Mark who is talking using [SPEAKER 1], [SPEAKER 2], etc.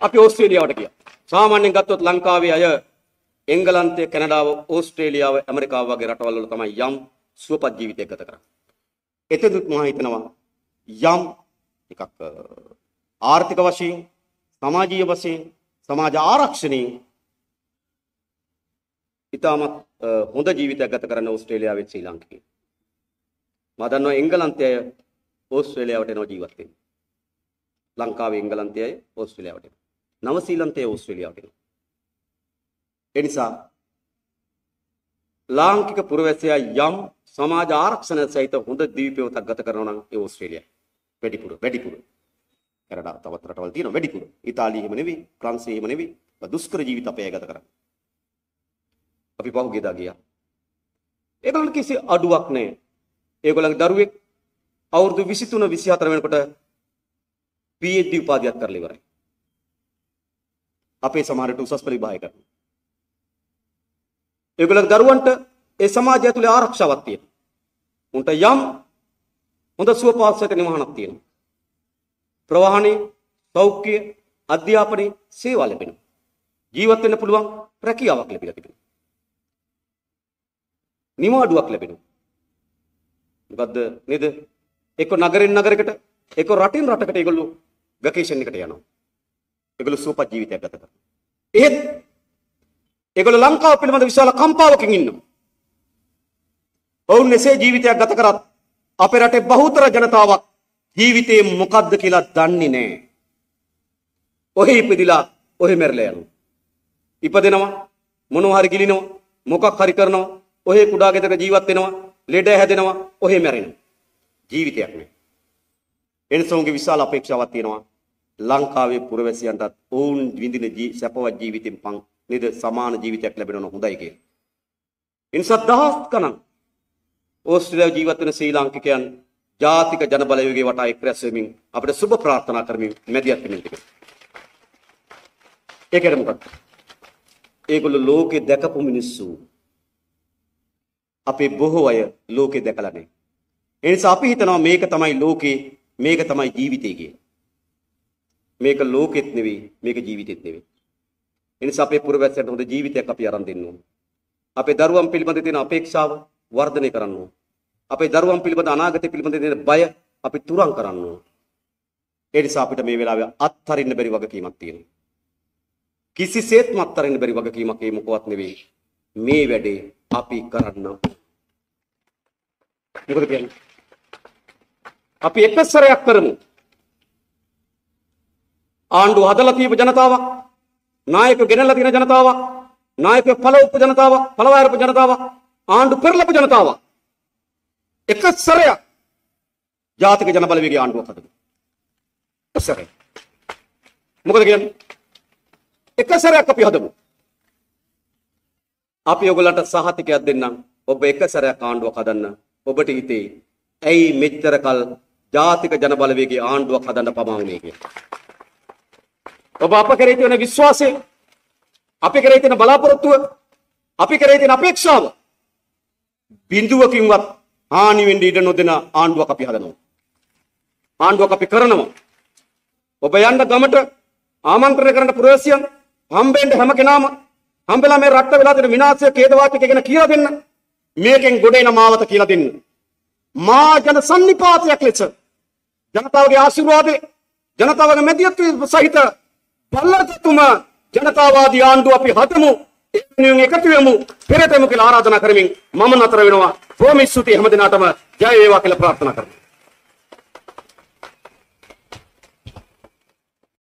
[SPEAKER 1] අපි ඕස්ට්‍රේලියාවට ගියා. සාමාන්‍යයෙන් ගත්තොත් ලංකාවේ අය එංගලන්තය, කැනඩාව, ඕස්ට්‍රේලියාව, ඇමරිකාව වගේ රටවල් වල තමයි යම් සුවපත් ජීවිතයක් ගත කරන්නේ. එතෙදුත් මම හිතනවා යම් එකක් ආර්ථික වශයෙන්, සමාජීය වශයෙන්, සමාජ ආරක්ෂණයෙන් ඉතාමත් හොඳ ජීවිතයක් ගත කරන ඕස්ට්‍රේලියාවේ ශ්‍රී ලාංකිකයෝ. මම දන්නවා එංගලන්තය ඕස්ට්‍රේලියාවට එනවා ජීවත් වෙන්න. ලංකාවේ එංගලන්තය ඕස්ට්‍රේලියාවට එනවා. නව ශ්‍රීලන්තය ඕස්ට්‍රේලියාවට එනවා. ඒ නිසා ලාංකික පුරවැසියා යම් සමාජ ආරක්ෂණ සහිත හොඳ ජීවිතයක් ගත කරනවා නම් ඒ ඕස්ට්‍රේලියාව වැඩිපුර කැනඩා තවත් රටවල් තියෙනවා වැඩිපුර. ඉතාලිය එහෙම නෙවෙයි, ප්‍රංශය එහෙම නෙවෙයි. දුෂ්කර ජීවිත අපේ අය ගත කරන්නේ. අපි පහුගියදා ගියා. ඒගොල්ලන්ට කිසි අඩුවක් නැහැ. ඒගොල්ලන්ගේ දරුවෙක් අවුරුදු 23 24 වෙනකොට PhD උපාධියක් කරලා ඉවරයි. අපේ සමහරට උසස් පෙළ විභාගය කරනවා. ඒගොල්ලන්ගේ දරුවන්ට ඒ සමාජය ඇතුලේ ආරක්ෂාවක් තියෙනවා. උන්ට යම් හොඳ සුවපහසුක නිවහනක් තියෙනවා. ප්‍රවාහනේ, සෞඛ්‍ය, අධ්‍යාපනයේ සේවා ලැබෙනවා. ජීවත් වෙන්න පුළුවන් රැකියාවක් ලැබිලා තිබෙනවා. නිවාඩුවක් ලැබෙනවා. මොකද්ද නේද? එක්ක නගරෙන් නගරයකට, එක්ක රටින් රටකට ඒගොල්ලෝ වැකේෂන් එකට යනවා. ඒගොල්ලෝ සුවපත් ජීවිතයක් ගත කරනවා. එහෙත් ඒගොල්ලෝ ලංකාව පිළිබඳ විශාල කම්පාවකින් ඉන්නවා. ඔවුන් එසේ ජීවිතයක් ගත කරත් අපේ රටේ බහුතර ජනතාවක් ජීවිතේ මොකද්ද කියලා දන්නේ නැහැ. ඔහි ඉපදිලා ඔහි මැරලා යනවා. ඉපදෙනවා, මොනවා හරි ගිලිනවා, මොකක් හරි කරනවා, ඔහි කුඩා ගෙදරක ජීවත් වෙනවා, ලෙඩ හැදෙනවා, ඔහි මැරෙනවා. ජීවිතයක් නෑ. එනිසාගේ විශාල අපේක්ෂාවක් තියෙනවා ලංකාවේ පුරවැසියන්ටත් ඔවුන් විඳින සැපවත් ජීවිතෙන් නේද සමාන ජීවිතයක් ලැබෙනවා හොඳයි කියලා. එනිසා දහස් ගණන් ඕස්ට්‍රේලියාවේ ජීවත් වෙන ශ්‍රී ලාංකිකයන් ජාතික ජනබලවේගයේ වටා එක් රැස් වෙමින් අපිට සුබ ප්‍රාර්ථනා කරමින් මැදිහත් වෙමින් තිබෙනවා. ඒකද මොකක්ද? ඒගොල්ලෝ ලෝකේ දැකපු මිනිස්සු. අපේ බොහෝ අය ලෝකේ දැකලා නැහැ. ඒ නිසා අපි හිතනවා මේක තමයි ලෝකේ, මේක තමයි ජීවිතය කියලා. මේක ලෝකෙත් නෙවෙයි, මේක ජීවිතෙත් නෙවෙයි. ඒ නිසා අපේ පුරවැසියන්ට හොඳ ජීවිතයක් අපි අරන් දෙන්න ඕන. අපේ දරුවන් පිළිබඳ තියෙන අපේක්ෂාව වර්ධනය කරන්න ඕන. අපේ දරුවන් පිළිබඳ අනාගතය පිළිබඳ තියෙන බය අපි තුරන් කරන්න ඕන. ඒ නිසා අපිට මේ වෙලාවේ අත්හරින්න බැරි වගකීමක් තියෙනවා. කිසිසේත්ම අත්හරින්න බැරි වගකීමක් ඒ මොකවත් නෙවෙයි. මේ වැඩේ අපි කරන්න. මොකද කියන්නේ? අපි එක සැරයක් කරමු. ආණ්ඩුව හදලා තියපු ජනතාවක්, නායකයෝ ගෙනල්ලා තියෙන ජනතාවක්, නායකයෝ පළවපු ජනතාවක්, පළවාරපු ජනතාවක්, ආණ්ඩු පෙරලපු ජනතාවක්. එක සැරයක් ජාතික ජන බලවේගයේ ආණ්ඩුවක් හදමු. එක සැරයක්. මොකද කියන්නේ? එක සැරයක් අපි හදමු. අපි ඔයගලන්ට සහතිකයක් දෙන්නම්. ඔබ එක සැරයක් ආණ්ඩුවක් හදන්න. ඔබට හිතේ ඇයි මෙච්චර කල් ජාතික ජන බලවේගයේ ආණ්ඩුවක් හදන්න පමා වුණේ කියලා. ඔබ අප කරේ තියෙන විශ්වාසය, අපි කරේ තියෙන බලාපොරොත්තුව, අපි කරේ තියෙන අපේක්ෂාව බිඳුවකින්වත් හානි වෙන්න ඉඩ නොදෙන ආණ්ඩුවක් අපි හදනවා. ආණ්ඩුවක් අපි කරනවා. ඔබ යන්න ගමට ආමන්ත්‍රණය කරන්න පුරවැසියන් හම්බෙන්න හැම කෙනාම හම්බෙලා මේ රට වෙලා තියෙන විනාශය ඛේදවාචක ගැන කියලා දෙන්න. මේකෙන් ගොඩ එන මාවත කියලා දෙන්න. මා ජන සන්නිපාතයක් ලෙස ජනතාවගේ ආශිර්වාදේ, ජනතාවගේ මැදිහත් සහිත බලතුම ජනතාවාදී ආණ්ඩුව අපි හදමු. ඒ වෙනුවෙන් එකතු වෙමු, පෙරටමු කියලා ආරාධනා කරමින් මම නතර වෙනවා. බොහොම ස්තුතියි හැම දිනාටම ජය වේවා කියලා ප්‍රාර්ථනා කරනවා.